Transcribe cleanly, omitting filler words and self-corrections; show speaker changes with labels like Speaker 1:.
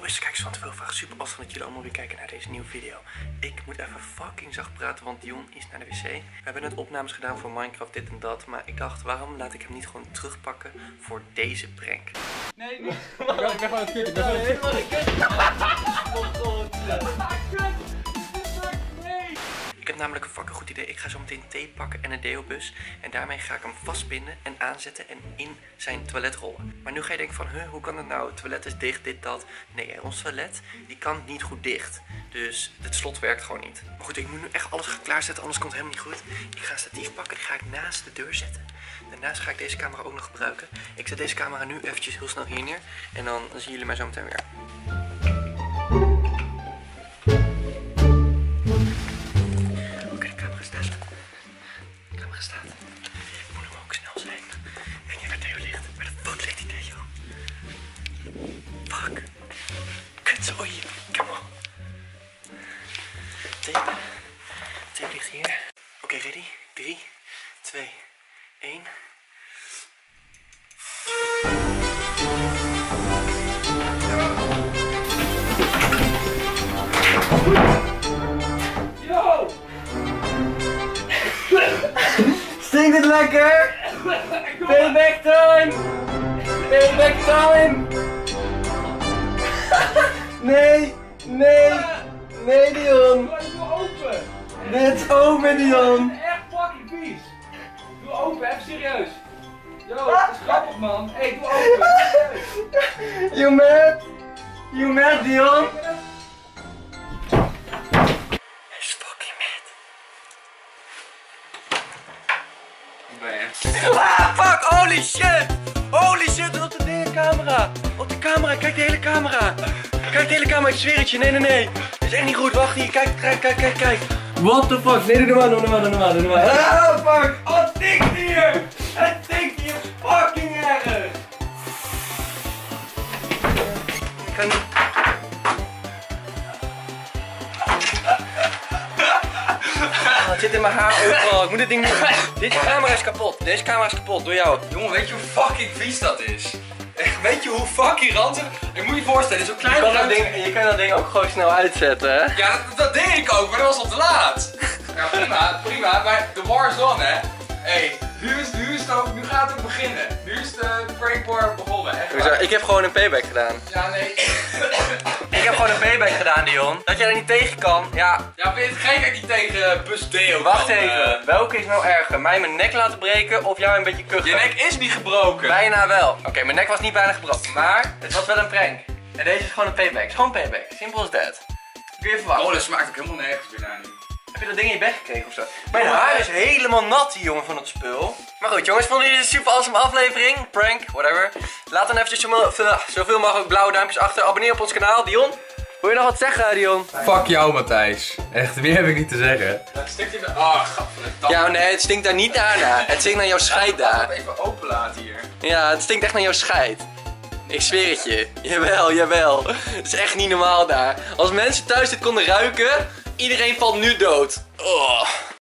Speaker 1: beste kijkers van Te Veel Vragen, super awesome dat jullie allemaal weer kijken naar deze nieuwe video. Ik moet even fucking zacht praten, want Dion is naar de wc. We hebben net opnames gedaan voor Minecraft, dit en dat. Maar ik dacht, waarom laat ik hem niet gewoon terugpakken voor deze prank?
Speaker 2: Nee, niet. Ik ben gewoon het kut. Ik ben gewoon het kut.
Speaker 1: Ik heb namelijk een fucking goed idee. Ik ga zo meteen thee pakken en een deobus. En daarmee ga ik hem vastbinden en aanzetten en in zijn toilet rollen. Maar nu ga je denken van, hoe kan het nou? Het toilet is dicht, dit, dat. Nee, ons toilet, die kan niet goed dicht. Dus het slot werkt gewoon niet. Maar goed, ik moet nu echt alles gaan klaarzetten, anders komt het helemaal niet goed. Ik ga een statief pakken, die ga ik naast de deur zetten. Daarnaast ga ik deze camera ook nog gebruiken. Ik zet deze camera nu eventjes heel snel hier neer. En dan zien jullie mij zo meteen weer. Oei, kom op. Tape ligt hier. Oké, ready? 3, 2, 1.
Speaker 2: Yo!
Speaker 3: Stinkt het lekker? Payback time! Payback time! Nee, nee, nee Dion.
Speaker 2: Doe open.
Speaker 3: Dit is open Dion.
Speaker 2: Het is echt fucking vies. Doe open, even serieus. Yo, dat is grappig man. Hé, doe open.
Speaker 3: You mad? You mad Dion?
Speaker 1: Hij is fucking mad.
Speaker 2: Ben je?
Speaker 3: Ah, fuck, holy shit! Holy shit, op de camera! Op de camera, kijk de hele camera! Kijk de hele camera, ik zweer het je, nee. Dit is echt niet goed, wacht hier, kijk. What the fuck? Nee, doe maar. Ah, fuck! Oh, het stinkt hier! Het stinkt hier fucking erg! Ik kan niet... Oh, het zit in mijn haar overal, ik moet dit ding niet... Deze camera is kapot, door jou.
Speaker 2: Jongen, weet je hoe fucking vies dat is? Echt, weet je hoe fucking ranzig? Ik moet je voorstellen, zo'n klein
Speaker 3: Je kan dat ding ook gewoon snel uitzetten, hè?
Speaker 2: Ja, dat deed ik ook, maar dat was al te laat. Ja, prima, maar de war is on, hè? Hé, nu gaat het beginnen. Nu is de prank war begonnen, echt waar.
Speaker 3: Ik heb gewoon een payback gedaan.
Speaker 2: Ja, nee.
Speaker 3: Ik heb gewoon een payback gedaan, Dion. Dat jij er niet tegen kan, ja.
Speaker 2: Ja, vind je het gek dat ik niet tegen bus deo kan?
Speaker 3: Wacht even, welke is nou erger? Mij mijn nek laten breken of jou een beetje kuchen?
Speaker 2: Je nek is niet gebroken.
Speaker 3: Bijna wel. Oké, mijn nek was niet bijna gebroken, maar het was wel een prank. En deze is gewoon een payback. Het is gewoon payback. Simpel as that. Kun je even wachten.
Speaker 2: Oh, dat smaakt ook helemaal nergens meer naar nu.
Speaker 3: Heb je dat ding in je bek gekregen of zo? Mijn haar is helemaal nat hier, jongen, van het spul. Maar goed, jongens, vonden jullie dit een super awesome aflevering? Prank, whatever. Laat dan eventjes zoveel mogelijk blauwe duimpjes achter. Abonneer op ons kanaal. Dion, wil je nog wat zeggen, Dion?
Speaker 2: Fuck jou, Matthijs. Echt, meer heb ik niet te zeggen. Het stinkt in de... Oh, gadverdamme.
Speaker 3: Ja, nee, het stinkt daar niet naar. Het stinkt naar jouw scheid daar.
Speaker 2: Laat het even open laten hier.
Speaker 3: Ja, het stinkt echt naar jouw scheid. Ik zweer het je. Jawel. Het is echt niet normaal daar. Als mensen thuis dit konden ruiken, iedereen valt nu dood. Oh.